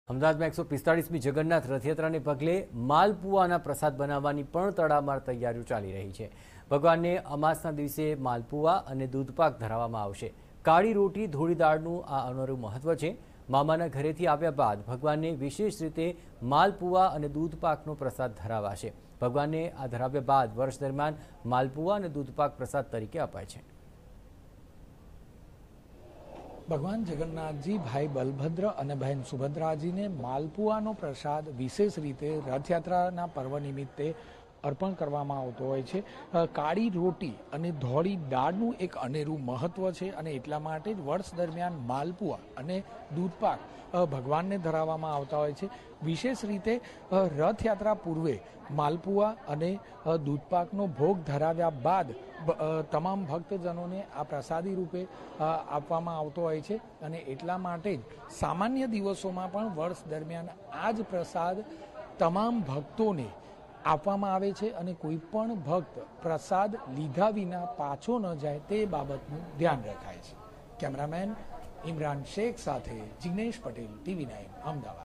અમદાવાદમાં 145મી જગન્નાથ રથયાત્રાને પગલે માલપુઆના પ્રસાદ બનાવવાની પણ તડામાર તૈયારીઓ ચાલી રહી છે। ભગવાનને અમાસના દિવસે માલપુઆ અને દૂધપાક ધરાવવામાં આવશે। કાળી રોટી ધોળી દાળનું આ અનોખું મહત્વ છે। મામાના ઘરેથી આવ્યા બાદ ભગવાનને વિશેષ રીતે માલપુઆ અને દૂધપાકનો પ્રસાદ ધરાવાશે। ભગવાનને આ ધરાવ્યા બાદ વર્ષ દરમિયાન માલપુઆ અને દૂધપાક પ્રસાદ તરીકે અપાય છે। भगवान जगन्नाथ जी भाई बलभद्र और बहन सुभद्राजी ने मालपुआनो प्रसाद विशेष रीते रथयात्रा पर्व निमित्ते अर्पण करवामां आवतो होय छे। काળી रोटी અને ધોળી દાળનું એક અનેરું મહત્વ છે અને એટલા માટે જ વર્ષ દરમિયાન માલપુઆ અને દૂધપાક ભગવાનને ધરાવવામાં આવતા હોય છે। વિશેષ રીતે રથયાત્રા પૂર્વે માલપુઆ અને દૂધપાકનો ભોગ ધરાવ્યા બાદ તમામ ભક્તજનોને આ પ્રસાદી રૂપે આપવામાં આવતો હોય છે અને એટલા માટે જ સામાન્ય દિવસોમાં પણ વર્ષ દરમિયાન આ જ પ્રસાદ તમામ ભક્તોને આપવામાં આવે છે અને કોઈ પણ ભક્ત પ્રસાદ લીધા વિના પાછો ન જાય તે બાબતનું ધ્યાન રખાય છે। કેમેરામેન ઇમરાન શેખ સાથે જિગ્નેશ પટેલ, TV9 અમદાવાદ।